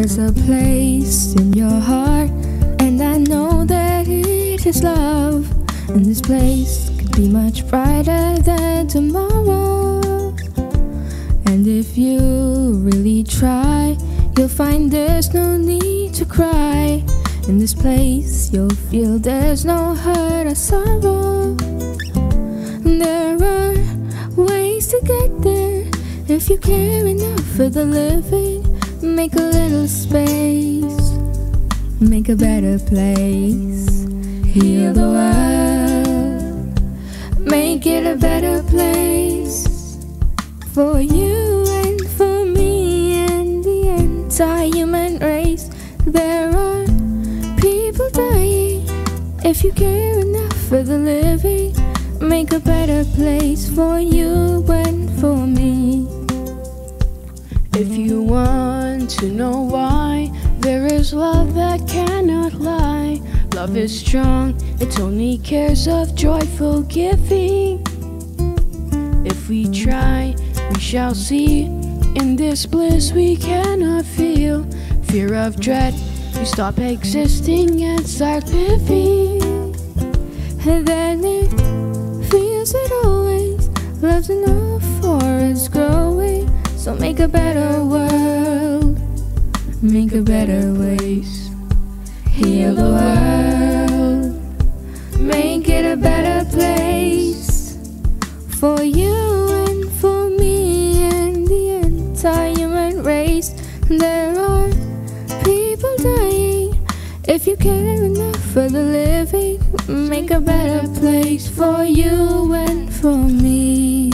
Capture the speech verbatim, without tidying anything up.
There's a place in your heart, and I know that it is love. And this place could be much brighter than tomorrow. And if you really try, you'll find there's no need to cry. In this place you'll feel there's no hurt or sorrow. There are ways to get there. If you care enough for the living, make a little space, make a better place. Heal the world, make it a better place for you and for me and the entire human race. There are people dying. If you care enough for the living, make a better place for you and for me. If you want to know why, there is love that cannot lie. Love is strong, it only cares of joyful giving. If we try, we shall see. In this bliss we cannot feel fear of dread. We stop existing and start living. And then it feels it always. Love's enough for us growing. So make a better world, make a better ways. Heal the world, make it a better place for you and for me and the entire human race. There are people dying. If you care enough for the living, make a better place for you and for me.